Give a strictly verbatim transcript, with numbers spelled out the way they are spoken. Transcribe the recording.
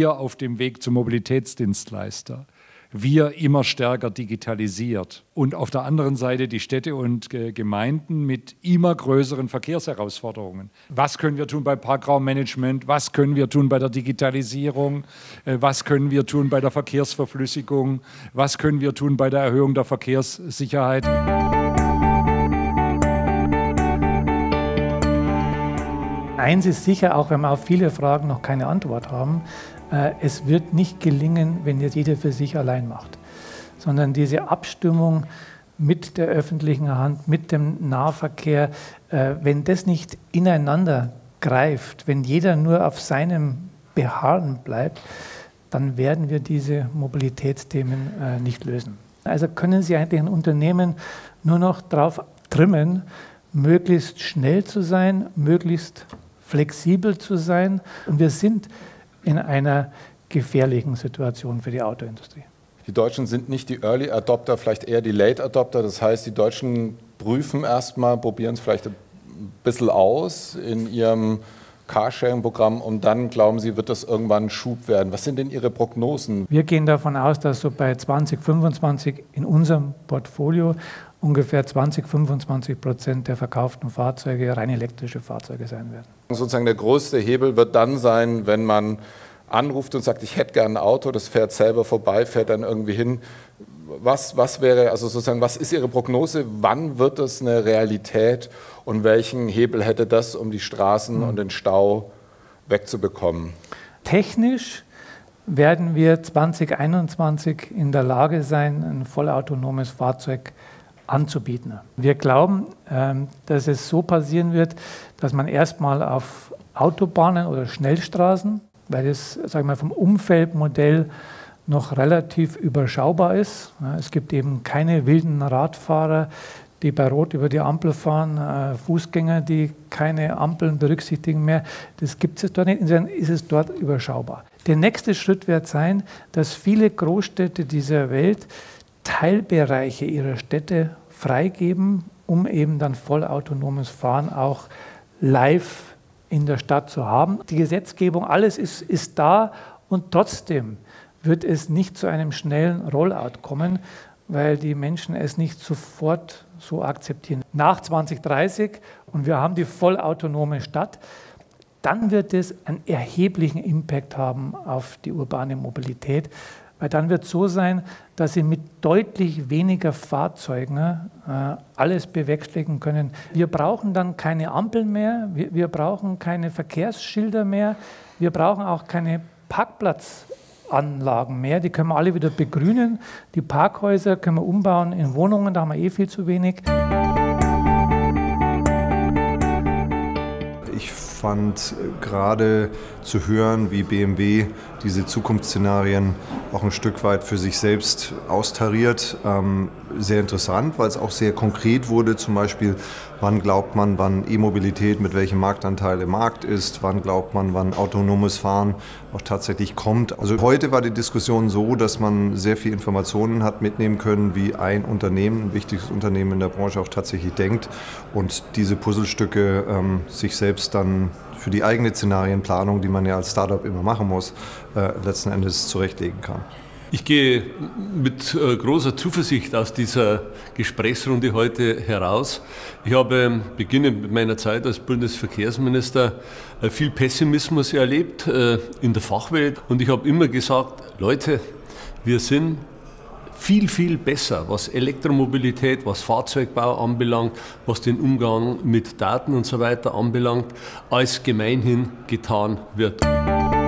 wir auf dem Weg zum Mobilitätsdienstleister, wir immer stärker digitalisiert und auf der anderen Seite die Städte und Gemeinden mit immer größeren Verkehrsherausforderungen. Was können wir tun beim Parkraummanagement? Was können wir tun bei der Digitalisierung? Was können wir tun bei der Verkehrsverflüssigung? Was können wir tun bei der Erhöhung der Verkehrssicherheit? Eins ist sicher, auch wenn wir auf viele Fragen noch keine Antwort haben, äh, es wird nicht gelingen, wenn jetzt jeder für sich allein macht, sondern diese Abstimmung mit der öffentlichen Hand, mit dem Nahverkehr, äh, wenn das nicht ineinander greift, wenn jeder nur auf seinem Beharren bleibt, dann werden wir diese Mobilitätsthemen äh, nicht lösen. Also können Sie eigentlich ein Unternehmen nur noch darauf trimmen, möglichst schnell zu sein, möglichst flexibel zu sein. Und wir sind in einer gefährlichen Situation für die Autoindustrie. Die Deutschen sind nicht die Early Adopter, vielleicht eher die Late Adopter. Das heißt, die Deutschen prüfen erstmal, probieren es vielleicht ein bisschen aus in ihrem Carsharing-Programm und dann, glauben Sie, wird das irgendwann ein Schub werden. Was sind denn Ihre Prognosen? Wir gehen davon aus, dass so bei zwanzig fünfundzwanzig in unserem Portfolio ungefähr zwanzig, fünfundzwanzig Prozent der verkauften Fahrzeuge rein elektrische Fahrzeuge sein werden. Sozusagen der größte Hebel wird dann sein, wenn man anruft und sagt, ich hätte gerne ein Auto, das fährt selber vorbei, fährt dann irgendwie hin. Was, was wäre, also sozusagen, was ist Ihre Prognose? Wann wird das eine Realität und welchen Hebel hätte das, um die Straßen mhm. und den Stau wegzubekommen? Technisch werden wir zwanzig einundzwanzig in der Lage sein, ein vollautonomes Fahrzeug anzubieten. Wir glauben, dass es so passieren wird, dass man erstmal auf Autobahnen oder Schnellstraßen, weil es, sagen wir mal, vom Umfeldmodell noch relativ überschaubar ist. Es gibt eben keine wilden Radfahrer, die bei Rot über die Ampel fahren, Fußgänger, die keine Ampeln berücksichtigen mehr. Das gibt es dort nicht, insofern ist es dort überschaubar. Der nächste Schritt wird sein, dass viele Großstädte dieser Welt Teilbereiche ihrer Städte freigeben, um eben dann vollautonomes Fahren auch live in der Stadt zu haben. Die Gesetzgebung, alles ist, ist da und trotzdem wird es nicht zu einem schnellen Rollout kommen, weil die Menschen es nicht sofort so akzeptieren. Nach zwanzig dreißig und wir haben die vollautonome Stadt, dann wird es einen erheblichen Impact haben auf die urbane Mobilität, weil dann wird es so sein, dass Sie mit deutlich weniger Fahrzeugen äh, alles bewerkstelligen können. Wir brauchen dann keine Ampeln mehr, wir, wir brauchen keine Verkehrsschilder mehr, wir brauchen auch keine Parkplatzanlagen mehr, die können wir alle wieder begrünen. Die Parkhäuser können wir umbauen in Wohnungen, da haben wir eh viel zu wenig. Ich fand gerade zu hören, wie B M W diese Zukunftsszenarien auch ein Stück weit für sich selbst austariert, ähm, sehr interessant, weil es auch sehr konkret wurde, zum Beispiel, wann glaubt man, wann E-Mobilität mit welchem Marktanteil im Markt ist, wann glaubt man, wann autonomes Fahren auch tatsächlich kommt. Also heute war die Diskussion so, dass man sehr viel Informationen hat mitnehmen können, wie ein Unternehmen, ein wichtiges Unternehmen in der Branche auch tatsächlich denkt und diese Puzzlestücke ähm, sich selbst dann für die eigene Szenarienplanung, die man ja als Startup immer machen muss, äh, letzten Endes zurechtlegen kann. Ich gehe mit äh, großer Zuversicht aus dieser Gesprächsrunde heute heraus. Ich habe, beginnend mit meiner Zeit als Bundesverkehrsminister, äh, viel Pessimismus erlebt äh, in der Fachwelt. Und ich habe immer gesagt, Leute, wir sind viel, viel besser, was Elektromobilität, was Fahrzeugbau anbelangt, was den Umgang mit Daten und so weiter anbelangt, als gemeinhin getan wird.